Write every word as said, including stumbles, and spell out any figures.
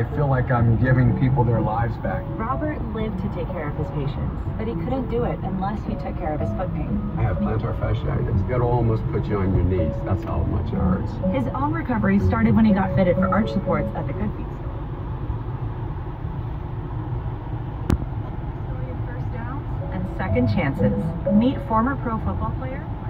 I feel like I'm giving people their lives back. Robert lived to take care of his patients, but he couldn't do it unless he took care of his foot pain. I have plantar fasciitis. It'll almost put you on your knees. That's how much it hurts. His own recovery started when he got fitted for arch supports at the Good Feet store. Story of first downs and second chances. Meet former pro football player